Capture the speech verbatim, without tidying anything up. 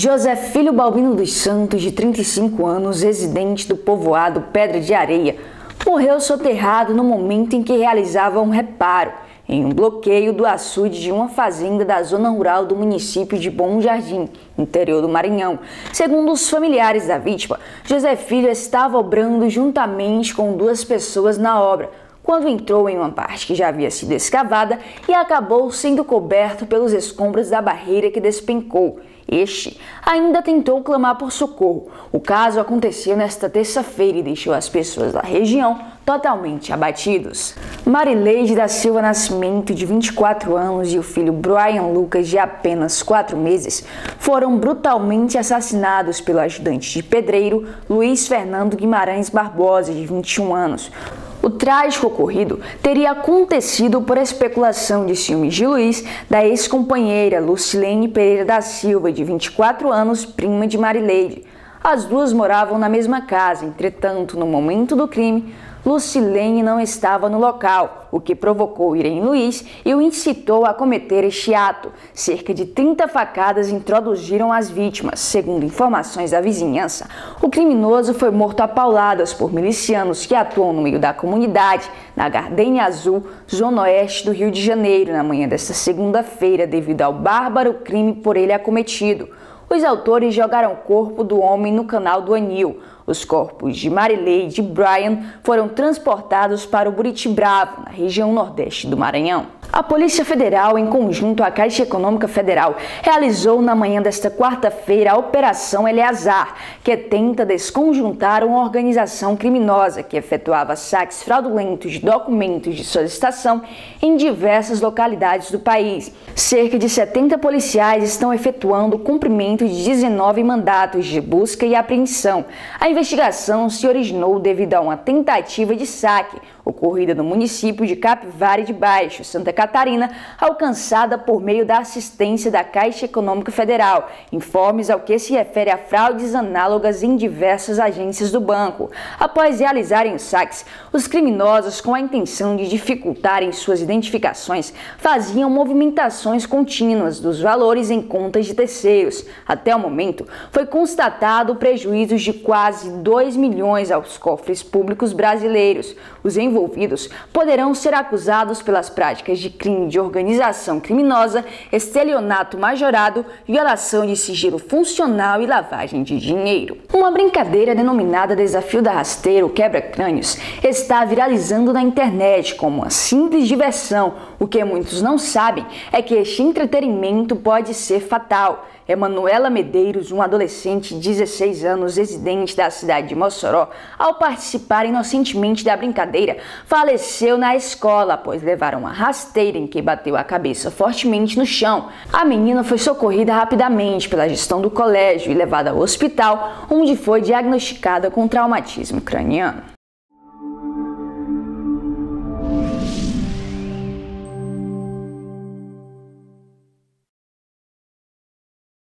José Filho Balbino dos Santos, de trinta e cinco anos, residente do povoado Pedra de Areia, morreu soterrado no momento em que realizava um reparo em um bloqueio do açude de uma fazenda da zona rural do município de Bom Jardim, interior do Maranhão. Segundo os familiares da vítima, José Filho estava obrando juntamente com duas pessoas na obra, quando entrou em uma parte que já havia sido escavada e acabou sendo coberto pelos escombros da barreira que despencou. Este ainda tentou clamar por socorro. O caso aconteceu nesta terça-feira e deixou as pessoas da região totalmente abatidos. Marileide da Silva Nascimento, de vinte e quatro anos, e o filho Brian Lucas, de apenas quatro meses, foram brutalmente assassinados pelo ajudante de pedreiro Luiz Fernando Guimarães Barbosa, de vinte e um anos. O trágico ocorrido teria acontecido por especulação de ciúmes de Luiz da ex-companheira Lucilene Pereira da Silva, de vinte e quatro anos, prima de Marileide. As duas moravam na mesma casa, entretanto, no momento do crime, Lucilene não estava no local, o que provocou ira em Luiz e o incitou a cometer este ato. Cerca de trinta facadas introduziram as vítimas. Segundo informações da vizinhança, o criminoso foi morto a pauladas por milicianos que atuam no meio da comunidade, na Gardenia Azul, zona oeste do Rio de Janeiro, na manhã desta segunda-feira, devido ao bárbaro crime por ele acometido. Os autores jogaram o corpo do homem no canal do Anil. Os corpos de Marileide e Brian foram transportados para o Buriti Bravo, na região nordeste do Maranhão. A Polícia Federal, em conjunto à Caixa Econômica Federal, realizou na manhã desta quarta-feira a Operação Eleazar, que tenta desconjuntar uma organização criminosa que efetuava saques fraudulentos de documentos de solicitação em diversas localidades do país. Cerca de setenta policiais estão efetuando o cumprimento de dezenove mandatos de busca e apreensão. A investigação se originou devido a uma tentativa de saque ocorrida no município de Capivari de Baixo, Santa Catarina, alcançada por meio da assistência da Caixa Econômica Federal, informes ao que se refere a fraudes análogas em diversas agências do banco. Após realizarem os saques, os criminosos, com a intenção de dificultarem suas identificações, faziam movimentações contínuas dos valores em contas de terceiros. Até o momento, foi constatado prejuízos de quase dois milhões aos cofres públicos brasileiros. Os envolvidos poderão ser acusados pelas práticas de crime de organização criminosa, estelionato majorado, violação de sigilo funcional e lavagem de dinheiro. Uma brincadeira denominada Desafio da Rasteira, o Quebra-Crânios, está viralizando na internet como uma simples diversão. O que muitos não sabem é que este entretenimento pode ser fatal. Emanuela Medeiros, uma adolescente de dezesseis anos, residente da cidade de Mossoró, ao participar inocentemente da brincadeira, faleceu na escola após levar uma rasteira em que bateu a cabeça fortemente no chão. A menina foi socorrida rapidamente pela gestão do colégio e levada ao hospital, onde foi diagnosticada com traumatismo craniano.